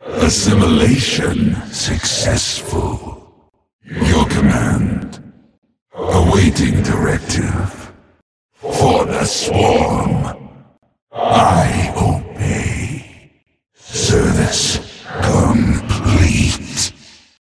Assimilation successful. Your command. Awaiting directive. For the Swarm.